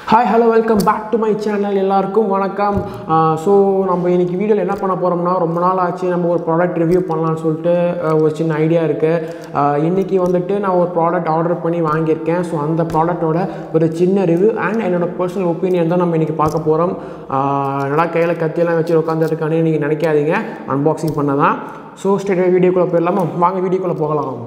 Hi, hello, welcome back to my channel. எல்லாருக்கும் வணக்கம். So நம்ம இன்னைக்கு வீடியோவில் என்ன பண்ண போகிறோம்னா, ரொம்ப நாள் ஆச்சு நம்ம ஒரு ப்ராடக்ட் ரிவ்யூ பண்ணலான்னு சொல்லிட்டு ஒரு சின்ன ஐடியா இருக்குது. இன்றைக்கி வந்துட்டு நான் ஒரு ப்ராடக்ட் ஆர்டர் பண்ணி வாங்கியிருக்கேன். ஸோ அந்த ப்ராடக்டோட ஒரு சின்ன ரிவ்யூ அண்ட் என்னோட பர்சனல் ஒப்பீனியன் தான் நம்ம இன்றைக்கி பார்க்க போகிறோம். நல்லா கையில் கத்தியெல்லாம் வச்சு உட்காந்துருக்கானே நீங்கள் நினைக்காதீங்க, அன்பாக்சிங் பண்ண தான். ஸோ ஸ்ட்ரெயிட்டாக வீடியோக்குள்ளே போயிடலாமா? வாங்க வீடியோக்குள்ளே போகலாம்.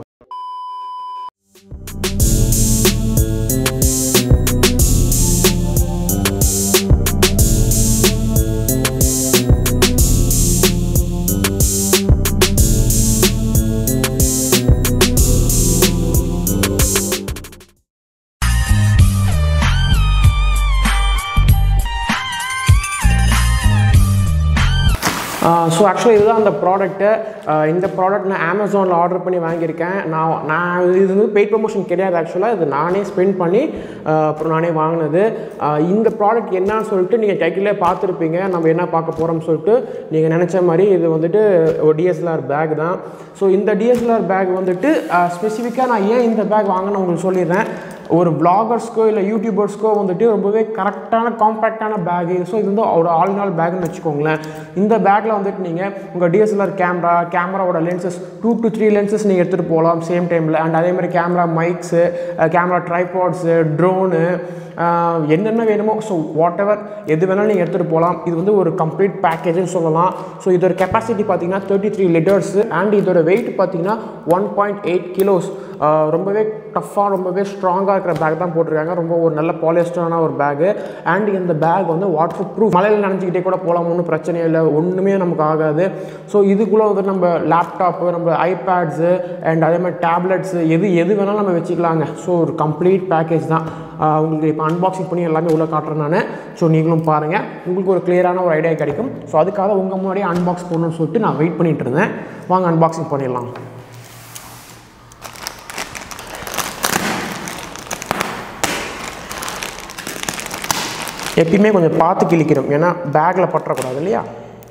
ஸோ ஆக்சுவலாக இதுதான் அந்த ப்ராடக்ட்டு. இந்த ப்ராடக்ட் நான் அமேசானில் ஆர்டர் பண்ணி வாங்கியிருக்கேன். நான் இது வந்து பெய்ட் ப்ரமோஷன் கிடையாது. ஆக்சுவலாக இது நானே ஸ்பெண்ட் பண்ணி அப்புறம் நானே வாங்கினது. இந்த ப்ராடக்ட் என்னன்னு சொல்லிட்டு நீங்கள் டைட்டிலே பார்த்துருப்பீங்க. நம்ம என்ன பார்க்க போகிறோம்னு சொல்லிட்டு நீங்கள் நினச்ச மாதிரி இது வந்துட்டு ஒரு DSLR பேக் தான். ஸோ இந்த DSLR பேக் வந்துட்டு ஸ்பெசிஃபிக்காக நான் ஏன் இந்த பேக் வாங்கினேன் உங்களுக்கு சொல்லிடுறேன். ஒரு வ்ளாகர்ஸ்க்கோ இல்லை யூடியூபர்ஸ்க்கோ வந்துட்டு ரொம்பவே கரெக்டான காம்பேக்டான பேகு. ஸோ இது வந்து ஒரு ஆல் இன் ஆல் பேக்னு வச்சுக்கோங்களேன். இந்த பேக்கில் வந்துட்டு நீங்கள் உங்கள் DSLR கேமராவோட லென்சஸ் 2 to 3 லென்சஸ் நீங்கள் எடுத்துகிட்டு போகலாம் சேம் டைமில். அண்ட் அதே மாதிரி camera mics, camera tripods, drone, என்னென்ன வேணுமோ, ஸோ வாட் எவர் எது வேணாலும் நீங்கள் எடுத்துகிட்டு போகலாம். இது வந்து ஒரு கம்ப்ளீட் பேக்கேஜ்னு சொல்லலாம். ஸோ இதோட கெப்பாசிட்டி பார்த்தீங்கன்னா 33 லிட்டர்ஸு அண்ட் இதோட வெயிட் பார்த்தீங்கன்னா 1.8 கிலோஸ். ரொம்பவே டஃப்பாக ரொம்பவே ஸ்ட்ராங்காக இருக்கிற பேக் தான் போட்டிருக்காங்க. ரொம்ப ஒரு நல்ல பாலிஸ்டரான ஒரு பேகு. அண்ட் இந்த பேக் வந்து வாட்டர் ப்ரூஃப், மழையில் நினச்சிக்கிட்டே கூட போகலாம், ஒன்றும் பிரச்சனை இல்லை, ஒன்றுமே நமக்கு ஆகாது. ஸோ இதுக்குள்ளே வந்து நம்ம லேப்டாப்பு, நம்ம ஐபேட்ஸு அண்ட் அதே மாதிரி டேப்லெட்ஸு எது வேணாலும் நம்ம வச்சுக்கலாங்க. ஸோ ஒரு கம்ப்ளீட் பேக்கேஜ் தான். உங்களுக்கு இப்போ அன்பாக்சிங் பண்ணி எல்லாமே உள்ளே காட்டுறேன் நான். ஸோ நீங்களும் பாருங்கள், உங்களுக்கு ஒரு கிளியரான ஒரு ஐடியா கிடைக்கும். ஸோ அதுக்காக உங்கள் முன்னாடியே அன்பாக்ஸ் பண்ணணும்னு சொல்லிட்டு நான் வெயிட் பண்ணிகிட்டு இருந்தேன். வாங்க அன்பாக்சிங் பண்ணிடலாம். எப்பயுமே கொஞ்சம் பார்த்து கிழிக்கிறோம், ஏன்னா பேக்கில் பற்றக்கூடாது இல்லையா.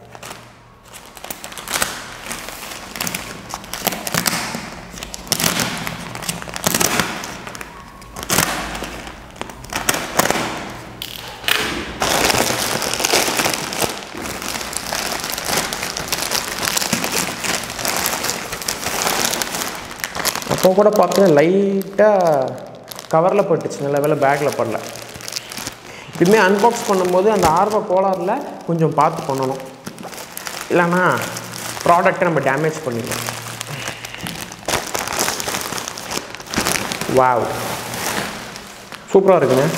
அப்போ கூட பார்த்தீங்கன்னா லைட்டாக கவரில் பட்டுச்சு, நல்ல வேலை பேக்கில் படல. எப்பயுமே அன்பாக்ஸ் பண்ணும்போது அந்த ஆர்வ கோளாறில் கொஞ்சம் பார்த்து பண்ணணும், இல்லைன்னா ப்ராடக்டை நம்ம டேமேஜ் பண்ணிடலாம். வாவ், சூப்பராக இருக்குங்க.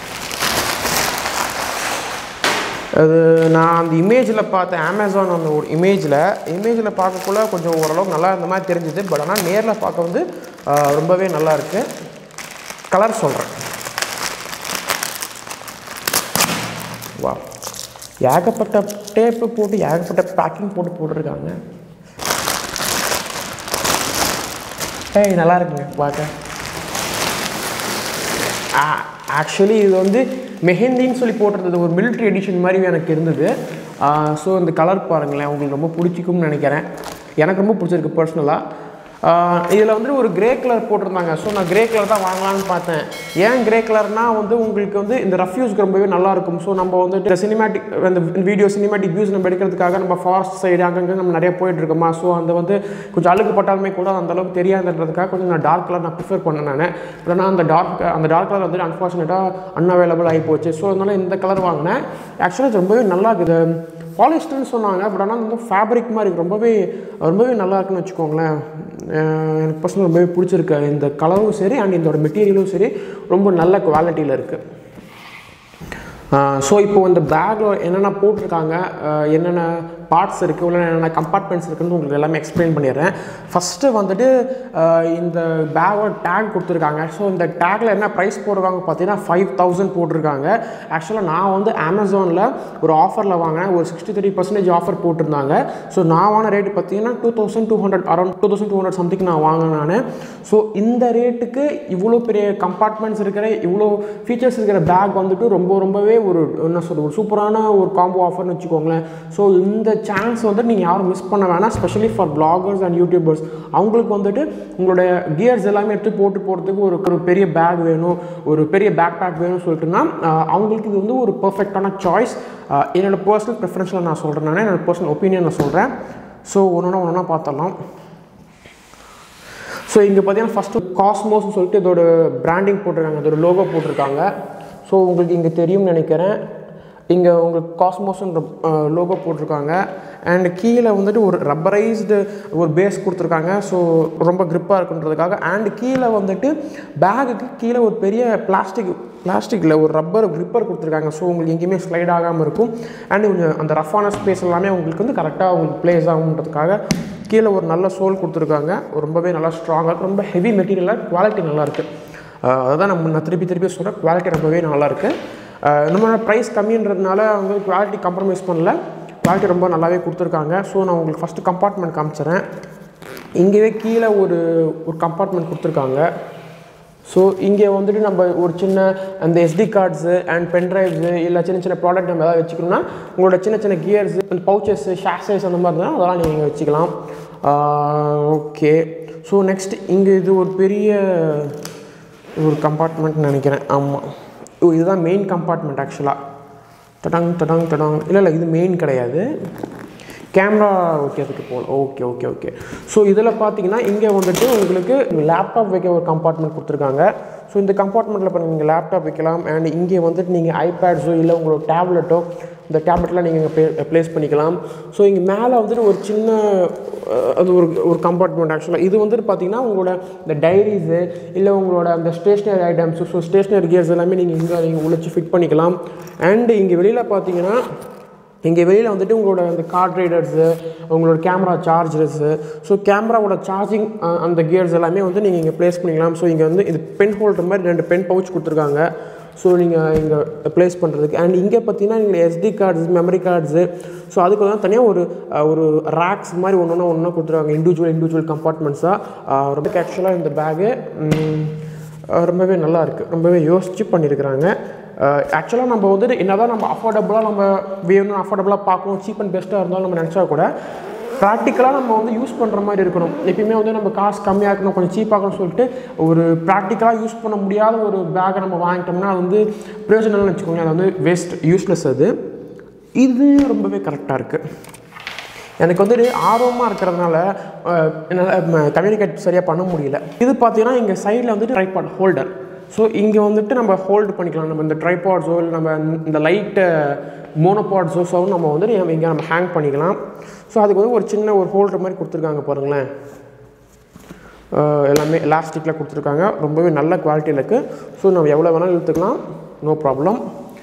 அது நான் அந்த இமேஜில் பார்த்தேன், அமேசான் அந்த ஒரு இமேஜில் பார்க்கக்குள்ள கொஞ்சம் ஓரளவுக்கு நல்லா இருந்த மாதிரி தெரிஞ்சுது. பட் ஆனால் நேரில் பார்க்க வந்து ரொம்பவே நல்லா இருக்குது. கலர் சொல்கிறேன். வா, ஏகப்பட்ட டேப்பு போட்டு ஏகப்பட்ட பேக்கிங் போட்டுருக்காங்க. நல்லா இருக்குங்க பார்க்க. ஆக்சுவலி இது வந்து மெஹந்தின்னு சொல்லி போட்டிருந்தது, ஒரு மிலிட்ரி எடிஷன் மாதிரி எனக்கு இருந்தது. ஸோ இந்த கலர் பாருங்களேன், உங்களுக்கு ரொம்ப பிடிச்சிக்கும்னு நினைக்கிறேன். எனக்கு ரொம்ப பிடிச்சிருக்கு பர்சனலாக. இதில் வந்து ஒரு கிரே கலர் போட்டிருந்தாங்க. ஸோ நான் கிரே கலர் தான் வாங்கலான்னு பார்த்தேன். ஏன் கிரே கலர்னால் வந்து உங்களுக்கு வந்து இந்த ரஃப்யூஸ்க்கு ரொம்பவே நல்லாயிருக்கும். ஸோ நம்ம வந்துட்டு சினிமேட்டிக் அந்த சினிமேட்டிக் வியூஸ் நம்ம எடுக்கிறதுக்காக நம்ம ஃபாரஸ்ட் சைடு அங்கங்கே நம்ம நிறைய போயிட்டுருக்கோமா. ஸோ அந்த வந்து கொஞ்சம் அழுக்கு பட்டாலுமே கூட அந்தளவுக்கு தெரியாதுன்றதுக்காக கொஞ்சம் நான் டார்க் கலர் நான் ப்ரிஃபர் பண்ணேன் நான். பட் ஆனால் அந்த டார்க் கலர் வந்துட்டு அன்ஃபார்ச்சுனேட்டாக அன்அவைலபிள் ஆகி போச்சு. ஸோ அதனால் இந்த கலர் வாங்கினேன். ஆக்சுவலாக ரொம்பவே நல்லா இருக்குது. பாலிஸ்டர்னு சொன்னாங்க, பட் ஆனால் வந்து ஃபேப்ரிக் மாதிரி ரொம்பவே நல்லா இருக்குன்னு வச்சுக்கோங்களேன். எனக்கு பர்சனல் ரொம்பவே பிடிச்சிருக்கு. இந்த கலரும் சரி அண்ட் இதோட மெட்டீரியலும் சரி ரொம்ப நல்ல குவாலிட்டியில் இருக்குது. ஸோ இப்போது இந்த பேக்கில் என்னென்ன போட்டிருக்காங்க, என்னென்ன பார்ட்ஸ் இருக்குது, இல்லை என்னென்ன கம்பார்ட்மெண்ட்ஸ் இருக்குதுன்னு உங்களுக்கு எல்லாமே எக்ஸ்பிளைன் பண்ணிடுறேன். ஃபஸ்ட்டு வந்துட்டு இந்த பேக்கோட டேக் கொடுத்துருக்காங்க. ஸோ இந்த டேக்கில் என்ன ப்ரைஸ் போடுறாங்க பார்த்தீங்கன்னா 5000 போட்டிருக்காங்க. ஆக்சுவலாக நான் வந்து அமேசானில் ஒரு ஆஃபரில் வாங்கினேன், ஒரு 63% ஆஃபர் போட்டிருந்தாங்க. ஸோ நான் வாங்கின ரேட்டு பார்த்தீங்கன்னா 2200, அரௌண்ட் 2200 சம்திங் நான் வாங்கினேன் நான். ஸோ இந்த ரேட்டுக்கு இவ்வளோ பெரிய கம்பார்ட்மெண்ட்ஸ் இருக்கிற, இவ்வளோ ஃபீச்சர்ஸ் இருக்கிற பேக் வந்துட்டு ரொம்பவே ஒரு என்ன சொல்கிறது, ஒரு சூப்பரான ஒரு காம்போ ஆஃபர்னு வச்சுக்கோங்களேன். ஸோ இந்த சான்ஸ் வந்துட்டு நீங்கள் யாரும் மிஸ் பண்ண வேணாம், specially for bloggers and YouTubers. அவங்களுக்கு வந்துட்டு உங்களுடைய கியர்ஸ் எல்லாமே எடுத்து போட்டு போகிறதுக்கு ஒரு பெரிய பேக் வேணும், ஒரு பெரிய பேக் பேக் வேணும்னு சொல்லிட்டுனா அவங்களுக்கு இது வந்து ஒரு பர்ஃபெக்டான சாய்ஸ். என்னோடய பர்சனல் ப்ரிஃபரன்ஸில் நான் சொல்கிறேன், என்னோடய பர்சனல் ஒப்பீனியன் நான் சொல்கிறேன். ஸோ ஒன்றா பார்த்துடலாம். ஸோ இங்கே பார்த்தீங்கன்னா ஃபஸ்ட்டு காஸ்மோஸ்ன்னு சொல்லிட்டு இதோட பிராண்டிங் போட்டிருக்காங்க, இதோட லோகோ போட்டிருக்காங்க. ஸோ உங்களுக்கு இங்கே தெரியும்னு நினைக்கிறேன், இங்கே உங்களுக்கு காஸ்மோஸ்ன்ற லோகோ போட்டிருக்காங்க. அண்ட் கீழே வந்துட்டு ஒரு ரப்பரைஸ்டு ஒரு பேஸ் கொடுத்துருக்காங்க, ஸோ ரொம்ப க்ரிப்பாக இருக்குன்றதுக்காக. அண்ட் கீழே வந்துட்டு பேகுக்கு கீழே ஒரு பெரிய பிளாஸ்டிக்கில் ஒரு ரப்பர் க்ரிப்பர் கொடுத்துருக்காங்க. ஸோ உங்களுக்கு எங்கேயுமே ஸ்லைட் ஆகாமல் இருக்கும். அண்ட் கொஞ்சம் அந்த ரஃபான ஸ்பேஸ் எல்லாமே உங்களுக்கு வந்து கரெக்டாக உங்களுக்கு ப்ளேஸ் ஆகுன்றதுக்காக கீழே ஒரு நல்ல சோல் கொடுத்துருக்காங்க. ரொம்பவே நல்லா ஸ்ட்ராங்காக, ரொம்ப ஹெவி மெட்டீரியலாக, குவாலிட்டி நல்லாயிருக்கு. அதுதான் நான் திருப்பி சொல்கிறேன், குவாலிட்டி ரொம்பவே நல்லாயிருக்கு. நம்மளோட ப்ரைஸ் கம்மின்றதுனால அவங்க குவாலிட்டி காம்ப்ரமைஸ் பண்ணல, குவாலிட்டி ரொம்ப நல்லாவே கொடுத்துருக்காங்க. ஸோ நான் உங்களுக்கு ஃபஸ்ட்டு கம்பார்ட்மெண்ட் காமிச்சிட்றேன். இங்கேயே கீழே ஒரு கம்பார்ட்மெண்ட் கொடுத்துருக்காங்க. ஸோ இங்கே வந்துட்டு நம்ம ஒரு சின்ன அந்த SD கார்ட்ஸு அண்ட் பென்ட்ரைவ்ஸு இல்லை சின்ன ப்ராடக்ட் நம்ம எதாவது வச்சுக்கணும்னா உங்களோட சின்ன கியர்ஸு, இந்த பவுச்சஸ்ஸு, ஷாஷஸ் அந்த மாதிரி இருந்தால் அதெல்லாம் நீங்கள் வச்சுக்கலாம். ஓகே. ஸோ நெக்ஸ்ட் இங்கே இது ஒரு பெரிய ஒரு கம்பார்ட்மெண்ட்னு நினைக்கிறேன். ஆமாம், இதுதான் மெயின் கம்பார்ட்மெண்ட் ஆக்சுவலாக. தடாங் இல்லை இது மெயின் கிடையாது, கேமரா வைக்கிறதுக்கு போகல. ஓகே. ஸோ இதில் பார்த்தீங்கன்னா இங்கே வந்துட்டு உங்களுக்கு லேப்டாப் வைக்க ஒரு கம்பார்ட்மெண்ட் கொடுத்துருக்காங்க. ஸோ இந்த கம்பார்ட்மெண்ட்டில் இப்போ நீங்கள் லேப்டாப் வைக்கலாம். அண்ட் இங்கே வந்துட்டு நீங்கள் ஐபேட்ஸோ இல்லை உங்களோட டேப்லெட்டோ, இந்த டேப்லெட்லாம் நீங்கள் ப்ளேஸ் பண்ணிக்கலாம். ஸோ இங்கே மேலே வந்துட்டு ஒரு சின்ன அது ஒரு கம்பார்ட்மெண்ட் ஆக்சுவலாக. இது வந்துட்டு பார்த்தீங்கன்னா உங்களோட இந்த டைரிஸு இல்லை உங்களோட அந்த stationery items, so stationery gears எல்லாமே நீங்கள் உழைச்சி ஃபிட் பண்ணிக்கலாம். அண்டு இங்கே வெளியில் பார்த்தீங்கன்னா வந்துட்டு உங்களோட அந்த கார்ட் ரைடர்ஸு, உங்களோட கேமரா சார்ஜர்ஸு, ஸோ கேமராவோட சார்ஜிங் அந்த கியர்ஸ் எல்லாமே வந்து நீங்கள் இங்கே ப்ளேஸ் பண்ணிக்கலாம். ஸோ இங்கே வந்து இது பென் ஹோல்டர் மாதிரி 2 பென் பவுச் கொடுத்துருக்காங்க. ஸோ நீங்கள் இங்கே ப்ளேஸ் பண்ணுறதுக்கு. அண்ட் இங்கே பார்த்தீங்கன்னா நீங்கள் SD cards, memory cards, so அதுக்கு தான் தனியாக ஒரு ரேக்ஸ் மாதிரி ஒன்று கொடுத்துருக்காங்க, இண்டிவிஜுவல் கம்பார்ட்மெண்ட்ஸாக. ரொம்ப ஆக்சுவலாக இந்த பேகு ரொம்பவே நல்லா இருக்குது, ரொம்பவே யோசித்து பண்ணியிருக்கிறாங்க. ஆக்சுவலாக நம்ம வந்துட்டு என்ன தான் நம்ம அஃபோர்டபுளாக நம்ம வேணும், அஃபோர்டபுளாக பார்க்கணும், சீப் அண்ட் பெஸ்ட்டாக இருந்தாலும் நம்ம நினச்சா கூட ப்ராக்டிக்கலாக நம்ம வந்து யூஸ் பண்ணுற மாதிரி இருக்கணும். எப்பயுமே வந்து நம்ம காசு கம்மியாக இருக்கணும், கொஞ்சம் சீப்பாகணும்னு சொல்லிட்டு ஒரு ப்ராக்டிக்கலாக யூஸ் பண்ண முடியாத ஒரு பேக்கை நம்ம வாங்கிட்டோம்னா அது வந்து பிரயோஜனம்னு வச்சுக்கோங்க, அது வந்து வேஸ்ட், யூஸ்லெஸ். இது ரொம்பவே கரெக்டாக இருக்குது. எனக்கு வந்துட்டு ஆர்வமாக இருக்கிறதுனால என்னால் கம்யூனிகேட் சரியாக பண்ண முடியல. இது பார்த்தீங்கன்னா இங்கே சைடில் வந்துட்டு ட்ரைபாட் ஹோல்டர். ஸோ இங்கே வந்துட்டு நம்ம ஹோல்டு பண்ணிக்கலாம், நம்ம இந்த ட்ரைபாட்ஸோ இல்லை நம்ம இந்த லைட்டு மோனோபாட்ஸோ நம்ம வந்துட்டு இங்கே நம்ம ஹேங் பண்ணிக்கலாம். ஸோ அதுக்கு வந்து ஒரு சின்ன ஒரு ஹோல்டர் மாதிரி கொடுத்துருக்காங்க பாருங்களேன். எல்லாமே எலாஸ்டிக்கில் கொடுத்துருக்காங்க, ரொம்பவே நல்ல குவாலிட்டியில் இருக்குது. ஸோ நம்ம எவ்வளோ வேணாலும் இழுத்துக்கலாம், நோ ப்ராப்ளம்.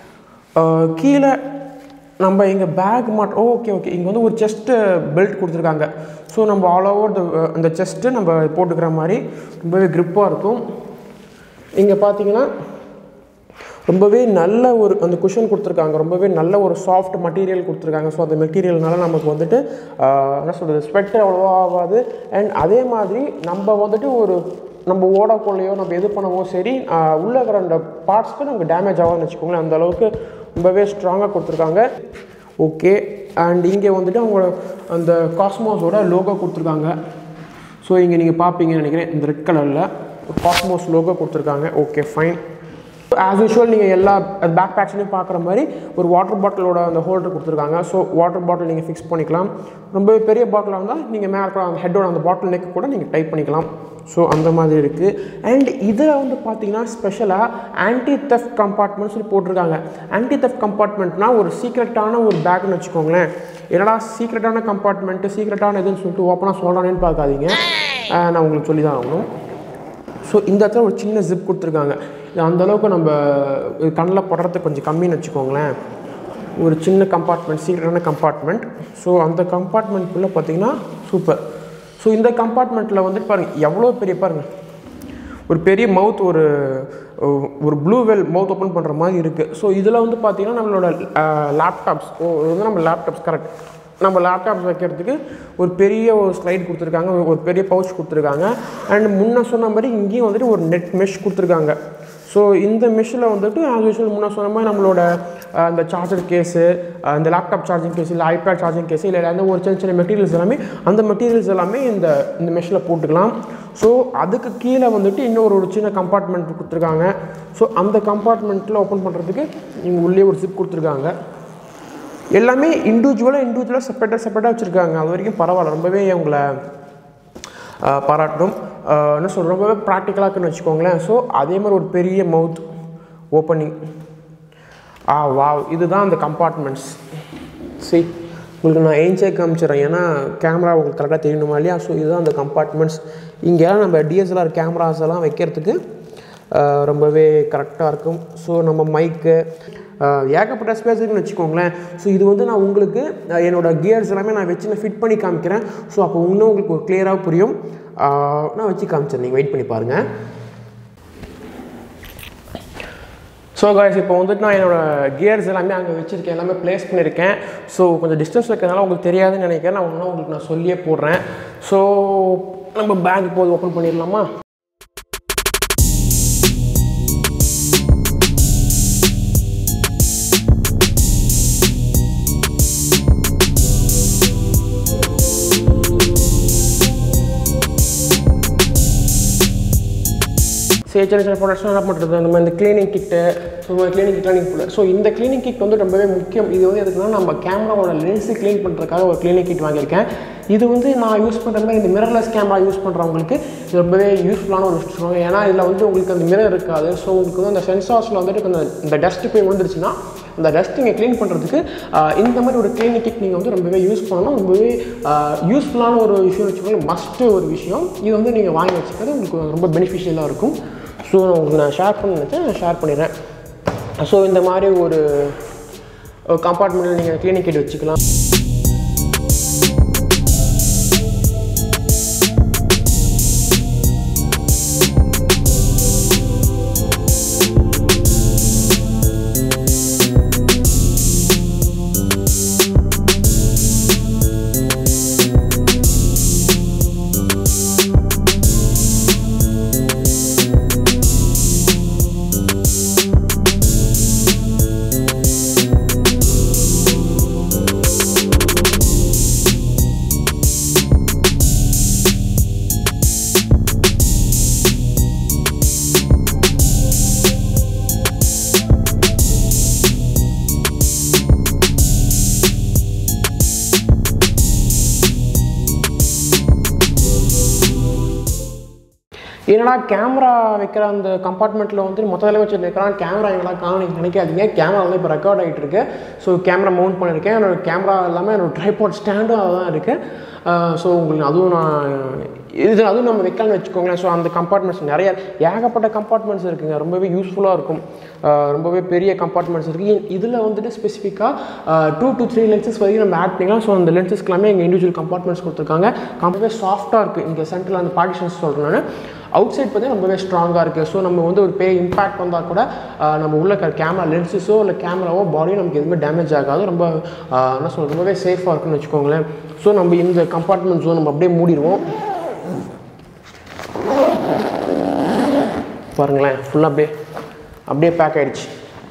கீழே நம்ம இங்கே பேக் ஓகே இங்கே வந்து ஒரு செஸ்ட்டு பெல்ட் கொடுத்துருக்காங்க. ஸோ நம்ம ஆல் ஓவர் இந்த செஸ்ட்டு நம்ம போட்டுக்கிற மாதிரி ரொம்பவே க்ரிப்பாக இருக்கும். இங்கே பார்த்தீங்கன்னா ரொம்பவே நல்ல ஒரு அந்த குஷன் கொடுத்துருக்காங்க, ரொம்பவே நல்ல ஒரு சாஃப்ட் மெட்டீரியல் கொடுத்துருக்காங்க. ஸோ அந்த மெட்டீரியல்னால நமக்கு வந்துட்டு என்ன சொல்கிறது, ஸ்வெட்டர் அவ்வளோவா ஆகாது. அண்ட் அதே மாதிரி நம்ம வந்துட்டு நம்ம ஓடக்குள்ளையோ நம்ம எது பண்ணவோ சரி, உள்ளே இருக்கிற அந்த பார்ட்ஸ்க்கு நமக்கு டேமேஜ் ஆகாதுன்னு வச்சுக்கோங்களேன், அந்தளவுக்கு ரொம்பவே ஸ்ட்ராங்காக கொடுத்துருக்காங்க. ஓகே. அண்ட் இங்கே வந்துட்டு அவங்க அந்த காஸ்மோஸோட லோகோ கொடுத்துருக்காங்க. ஸோ இங்கே நீங்கள் பார்ப்பீங்கன்னு நினைக்கிறேன், இந்த ரெட் கலரில் காஸ்மோஸ் லோகோ கொடுத்துருக்காங்க. Okay, fine. ஆஸ் யூஷுவல் நீங்கள் எல்லா பேக் பேக்ஸ்லையும் பார்க்குற மாதிரி ஒரு வாட்டர் பாட்டிலோட அந்த ஹோல்டர் கொடுத்துருக்காங்க. ஸோ வாட்டர் பாட்டில் நீங்கள் ஃபிக்ஸ் பண்ணிக்கலாம். ரொம்பவே பெரிய பாட்டிலாக இருந்தால் நீங்கள் மேலே இருக்கிற அந்த ஹெட்டோட அந்த பாட்டில் நெக்கு கூட நீங்கள் டைப் பண்ணிக்கலாம். ஸோ அந்த மாதிரி இருக்குது. அண்ட் இதில் வந்து பார்த்தீங்கன்னா ஸ்பெஷலாக ஆன்டி தெஃப்ட் கம்பார்ட்மெண்ட் சொல்லி போட்டிருக்காங்க. ஆன்டி தெஃப்ட் கம்பார்ட்மெண்ட்னால் ஒரு சீக்ரெட்டான ஒரு பேக்னு வச்சுக்கோங்களேன். என்னடா சீக்ரெட்டான கம்பார்ட்மெண்ட்டு, சீக்ரெட்டான எதுன்னு சொல்லிட்டு ஓப்பனாக சொல்கிறானேன்னு பார்க்காதீங்க, நான் உங்களுக்கு சொல்லி தான் ஆகணும். ஸோ இந்த இடத்துல ஒரு சின்ன ஜிப் கொடுத்துருக்காங்க. இது அந்தளவுக்கு நம்ம கண்ணில் படுறதுக்கு கொஞ்சம் கம்மின்னு வச்சுக்கோங்களேன். ஒரு சின்ன கம்பார்ட்மெண்ட், சீக்ரெட்டான கம்பார்ட்மெண்ட். ஸோ அந்த கம்பார்ட்மெண்ட்குள்ளே பார்த்தீங்கன்னா சூப்பர். ஸோ இந்த கம்பார்ட்மெண்ட்டில் வந்துட்டு பாருங்கள் எவ்வளோ பெரிய, பாருங்கள் ஒரு பெரிய மவுத், ஒரு ப்ளூ வெல் மவுத் ஓப்பன் பண்ணுற மாதிரி இருக்குது. ஸோ இதில் வந்து பார்த்திங்கன்னா நம்மளோட லேப்டாப்ஸ், இது வந்து நம்ம லேப்டாப்ஸ் கரெக்ட், நம்ம லேப்டாப்ஸ் வைக்கிறதுக்கு ஒரு பெரிய ஒரு ஸ்லைட் கொடுத்துருக்காங்க, ஒரு பெரிய பவுச் கொடுத்துருக்காங்க. அண்ட் முன்ன சொன்ன மாதிரி இங்கேயும் வந்துட்டு ஒரு நெட் மெஷ் கொடுத்துருக்காங்க. ஸோ இந்த மெஷ்ஷில் வந்துட்டு ஆஸ் யூஷுவல் முன்ன சொன்ன மாதிரி நம்மளோட இந்த சார்ஜர் கேஸு, இந்த லேப்டாப் சார்ஜிங் கேஸ், இல்லை ஐபேட் சார்ஜிங் கேஸ், இல்லை அந்த ஒரு சின்ன சின்ன மெட்டீரியல்ஸ் எல்லாமே அந்த மெட்டீரியல்ஸ் எல்லாமே இந்த மெஷில் போட்டுக்கலாம். ஸோ அதுக்கு கீழே வந்துட்டு இன்னொரு ஒரு சின்ன கம்பார்ட்மெண்ட் கொடுத்துருக்காங்க. ஸோ அந்த கம்பார்ட்மெண்ட்டில் ஓப்பன் பண்ணுறதுக்கு இங்கே உள்ளே ஒரு ஜிப் கொடுத்துருக்காங்க. எல்லாமே இண்டிவிஜுவலாக செப்பரேட்டாக வச்சுருக்காங்க. அது வரைக்கும் பரவாயில்ல, ரொம்பவே உங்களை பாராட்டணும். என்ன சொல்கிறேன், ரொம்பவே ப்ராக்டிக்கலாக இருக்குன்னு வச்சுக்கோங்களேன். ஸோ அதே மாதிரி ஒரு பெரிய மவுத் ஓப்பனிங். வா, இதுதான் அந்த கம்பார்ட்மெண்ட்ஸ். சரி, உங்களுக்கு நான் ஏஞ்சே காமிச்சிடறேன், ஏன்னா கேமரா உங்களுக்கு கரெக்டாக தெரியணுமா இல்லையா. ஸோ இதுதான் அந்த கம்பார்ட்மெண்ட்ஸ். இங்கெல்லாம் நம்ம DSLR கேமராஸ் எல்லாம் வைக்கிறதுக்கு ரொம்பவே கரெக்டாக இருக்கும். ஸோ நம்ம மைக்கு ஏகப்பட்ட ஸ்பேஸ் இருக்குன்னு வச்சுக்கோங்களேன். ஸோ இது வந்து நான் உங்களுக்கு என்னோடய கியர்ஸ் எல்லாமே நான் வச்சு நான் ஃபிட் பண்ணி காமிக்கிறேன். ஸோ அப்போ இன்னும் உங்களுக்கு ஒரு கிளியராக புரியும். நான் வச்சு காமிச்சேன், நீங்கள் வெயிட் பண்ணி பாருங்கள். ஸோ காய்ஸ், இப்போ வந்துட்டு நான் என்னோடய கியர்ஸ் எல்லாமே அங்கே வச்சுருக்கேன், எல்லாமே ப்ளேஸ் பண்ணியிருக்கேன். ஸோ கொஞ்சம் டிஸ்டன்ஸ் இருக்கிறதுனால உங்களுக்கு தெரியாதுன்னு நினைக்கிறேன். நான் ஒன்றும் உங்களுக்கு நான் சொல்லியே போடுறேன். ஸோ நம்ம பேக் போது ஓப்பன் பண்ணிடலாமா? சின்ன ப்ராடக்ட்ஸ்லாம் என்ன பண்ணுறது, நம்ம இந்த க்ளீனிங் கிட்டு, ஸோ க்ளீனிங் கிட்லாம் நீங்கள் போடல. ஸோ இந்த க்ளீனிங் கிட் வந்து ரொம்பவே முக்கியம். இது வந்து எதுக்குன்னா நம்ம கேமராவோட லென்ஸு க்ளீன் பண்ணுறதுக்காக ஒரு க்ளீனிங் கிட் வாங்கியிருக்கேன். இது வந்து நான் யூஸ் பண்ணுற மாதிரி இந்த மிரர்லெஸ் கேமரா யூஸ் பண்ணுறவங்களுக்கு இது ரொம்பவே யூஸ்ஃபுல்லான ஒரு விஷயம். ஏன்னா இதில் வந்து உங்களுக்கு அந்த மிரர் இருக்காது. ஸோ உங்களுக்கு வந்து அந்த சென்சார்ஸில் வந்துட்டு இந்த டஸ்ட்டு போய் விழுந்துருச்சுன்னா அந்த டஸ்ட் நீங்கள் க்ளீன் பண்ணுறதுக்கு இந்த மாதிரி ஒரு க்ளீனிங் கிட் நீங்கள் வந்து ரொம்பவே யூஸ் பண்ணணும். ரொம்பவே யூஸ்ஃபுல்லான ஒரு விஷயம் வச்சுக்கோங்க, மஸ்ட்டு ஒரு விஷயம். இது வந்து நீங்கள் வாங்கி வச்சுக்கிறது உங்களுக்கு ரொம்ப பெனிஃபிஷியலாக இருக்கும். ஸோ உங்களுக்கு நான் ஷேர் பண்ண நினச்சேன், நான் ஷேர் பண்ணிடுறேன். ஸோ இந்த மாதிரி ஒரு கம்பார்ட்மெண்ட்டில் நீங்கள் க்ளீனிங் கிட் வச்சுக்கலாம். என்னடா கேமரா வைக்கிற அந்த கம்பார்ட்மெண்ட்டில் வந்து மொத்தத்தில் வச்சு வைக்கிறான், கேமரா எங்கடா காணும் நினைக்காதீங்க. கேமரா வந்து இப்போ ரெக்கார்ட் ஆகிட்டு இருக்கு. ஸோ கேமரா மவுண்ட் பண்ணியிருக்கேன். என்னோடய கேமரா எல்லாமே என்னோடய ட்ரைபாட் ஸ்டாண்டும் அதுதான் இருக்குது. ஸோ உங்களுக்கு அதுவும் நம்ம வைக்கலாம்னு வச்சுக்கோங்களேன். ஸோ அந்த கம்பார்ட்மெண்ட்ஸ் நிறைய ஏகப்பட்ட கம்பார்ட்மெண்ட்ஸ் இருக்குங்க, ரொம்பவே யூஸ்ஃபுல்லாக இருக்கும். ரொம்பவே பெரிய கம்பார்ட்மெண்ட்ஸ் இருக்குது. இதில் வந்துட்டு ஸ்பெசிஃபிக்காக 2 to 3 லென்சஸ் வரைக்கும் நம்ம ஆட் பண்ணிக்கலாம். ஸோ அந்த லென்சஸ்க்கு எல்லாமே எங்கள் இண்டிவிஜுவல் கம்பார்ட்மெண்ட்ஸ் கொடுத்துருக்காங்க. ரொம்பவே சாஃப்ட்டாக இருக்குது. இங்கே சென்டரில் அந்த பார்ட்டிஷன்ஸ் சொல்கிறேன் நான். அவுட் சைட் பார்த்தீங்கன்னா ரொம்பவே ஸ்ட்ராங்காக இருக்குது. ஸோ நம்ம வந்து ஒரு பெரிய இம்பேக்ட் வந்தால் கூட நம்ம உள்ள கேமரா லென்ஸஸோ இல்லை கேமராவோ பாடியோ நமக்கு எதுவுமே டேமேஜ் ஆகாது. ரொம்ப என்ன சொல்கிறது, ரொம்பவே சேஃபாக இருக்குன்னு வச்சுக்கோங்களேன். ஸோ நம்ம இந்த கம்பார்ட்மெண்ட் ஜோன் நம்ம அப்படியே மூடிடுவோம். பாருங்களேன், ஃபுல்லாக அப்படியே பேக் ஆகிடுச்சு.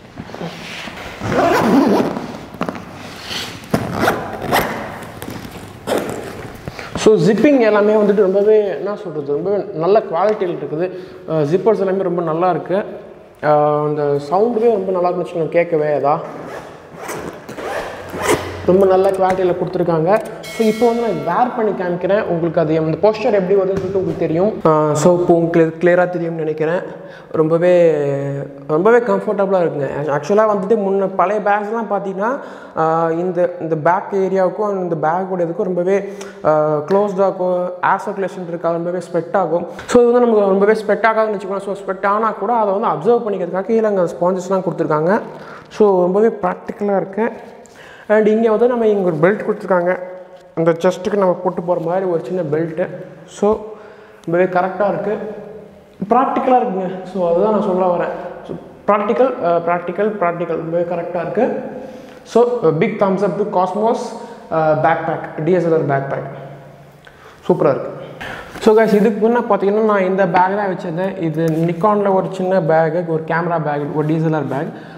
ஸோ ஜிப்பிங் எல்லாமே வந்துட்டு ரொம்பவே என்ன சொல்கிறது, ரொம்பவே நல்ல குவாலிட்டியில் இருக்குது. ஜிப்பர்ஸ் எல்லாமே ரொம்ப நல்லா இருக்குது. அந்த சவுண்டுவே ரொம்ப நல்லா இருக்குன்னு வச்சுக்கோங்க, கேட்கவே ரொம்ப நல்ல குவாலிட்டியில் கொடுத்துருக்காங்க. ஸோ இப்போ வந்து நான் வேர் பண்ணி காமிக்கிறேன் உங்களுக்கு. அது அந்த போஸ்டர் எப்படி வருதுன்னு சொல்லிட்டு உங்களுக்கு தெரியும். ஸோ இப்போ உங்களுக்கு கிளியராக தெரியும்னு நினைக்கிறேன். ரொம்பவே கம்ஃபர்டபுளாக இருக்குங்க. ஆக்சுவலாக வந்துட்டு முன்ன பழைய பேக்ஸ்லாம் பார்த்தீங்கன்னா இந்த பேக் ஏரியாவுக்கும் இந்த பேக்கோட இதுக்கும் ரொம்பவே க்ளோஸ்டாகும், ஏர் சர்க்குலேஷன் இருக்காது, ரொம்பவே ஸ்வெட் ஆகும். ஸோ இது வந்து நமக்கு ரொம்பவே ஸ்வெட் ஆகாதுன்னு வச்சுக்கோங்க. ஸோ ஸ்வெட் ஆனால் கூட அதை வந்து அப்சர்வ் பண்ணிக்கிறதுக்காக கீழே அங்கே ஸ்பாஞ்சஸ்லாம் கொடுத்துருக்காங்க. ஸோ ரொம்பவே ப்ராக்டிக்கலாக இருக்குது. அண்ட் இங்கே வந்து நம்ம இங்கே ஒரு பெல்ட் கொடுத்துருக்காங்க, அந்த செஸ்ட்டுக்கு நம்ம போட்டு போகிற மாதிரி ஒரு சின்ன பெல்ட்டு. ஸோ ரொம்பவே கரெக்டாக இருக்குது, ப்ராக்டிக்கலாக இருக்குங்க. ஸோ அதுதான் நான் சொல்ல வரேன். ஸோ ப்ராக்டிக்கல் ரொம்பவே கரெக்டாக இருக்குது. So big thumbs up to Cosmos bag DSLR bag சூப்பராக இருக்குது. ஸோ கைஸ், இதுக்கு முன்னே பார்த்தீங்கன்னா நான் இந்த பேக் தான் வச்சுருந்தேன். இது நிக்கானில் ஒரு சின்ன பேகு, ஒரு கேமரா பேக், ஒரு DSLR பேக்.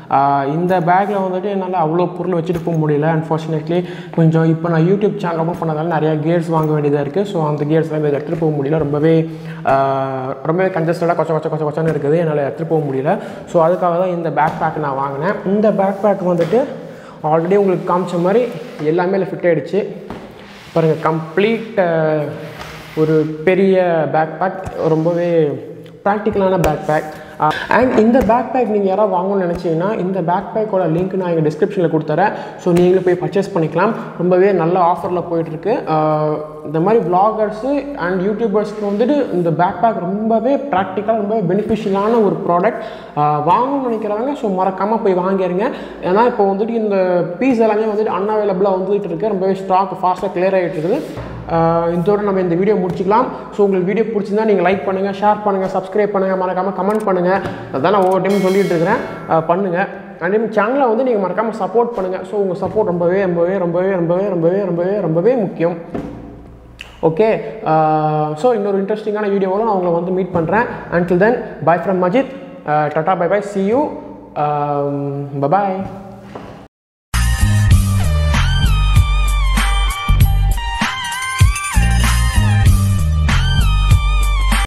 இந்த பேக்கில் வந்துட்டு என்னால் அவ்வளோ பொருள் வச்சுட்டு போக முடியல அன்ஃபார்ச்சுனேட்லி. கொஞ்சம் இப்போ நான் யூடியூப் சேனல் ஓப்பன் பண்ணதால நிறையா கியர்ஸ் வாங்க வேண்டியதாக இருக்குது. ஸோ அந்த கியர்ஸ்லாம் இதை எடுத்துகிட்டு போக முடியல. ரொம்பவே கன்ஜஸ்டடாக கொச்சன்னு இருக்குது, என்னால் எடுத்துகிட்டு போக முடியல. ஸோ அதுக்காக தான் இந்த பேக் பேக் நான் வாங்கினேன். இந்த பேக் பேக் வந்துட்டு ஆல்ரெடி உங்களுக்கு காமிச்ச மாதிரி எல்லாமே இல்லை ஃபிட் ஆகிடுச்சு. பாருங்கள், கம்ப்ளீட் ஒரு பெரிய பேக் பேக், ரொம்பவே ப்ராக்டிக்கலான பேக் பேக். அண்ட் இந்த பேக் பேக் நீங்கள் யாராவது வாங்கணும்னு நினச்சிங்கன்னா இந்த பேக் பேக்கோட லிங்க் நான் எங்கள் டிஸ்கிரிப்ஷனில் கொடுத்துறேன். ஸோ நீங்களும் போய் பர்ச்சேஸ் பண்ணிக்கலாம். ரொம்பவே நல்ல ஆஃபரில் போயிட்டுருக்கு. இந்த மாதிரி vloggers அண்ட் யூடியூபர்ஸ்க்கு வந்துட்டு இந்த பேக் பேக் ரொம்பவே ப்ராக்டிக்கலாக ரொம்பவே பெனிஃபிஷியலான ஒரு ப்ராடக்ட். வாங்கணும்னு நினைக்கிறவங்க ஸோ மறக்காமல் போய் வாங்கிடுங்க. ஏன்னா இப்போ வந்துட்டு இந்த பீஸ் எல்லாமே வந்துட்டு அன்அவைலபிளாக வந்துட்டு இருக்குது. ரொம்பவே ஸ்டாக் ஃபாஸ்ட்டாக கிளியர் ஆகிட்டு இருக்குது. இதோட நம்ம இந்த வீடியோ முடிச்சிக்கலாம். ஸோ உங்களுக்கு வீடியோ பிடிச்சிருந்தா நீங்கள் லைக் பண்ணுங்கள், ஷேர் பண்ணுங்கள், சப்ஸ்கிரைப் பண்ணுங்கள், மறக்காமல் கமெண்ட் பண்ணுங்கள். அதான் நான் ஒவ்வொரு டைம் சொல்லிட்டு இருக்கிறேன், பண்ணுங்கள். அண்ட் சேனலை வந்து நீங்கள் மறக்காமல் சப்போர்ட் பண்ணுங்கள். ஸோ உங்கள் சப்போர்ட் ரொம்பவே முக்கியம். ஓகே, ஸோ இன்னொரு இன்ட்ரெஸ்டிங்கான வீடியோவில் நான் உங்களை வந்து மீட் பண்ணுறேன். Until then, bye from Ajith. Tata, bye bye, see you. Bye bye.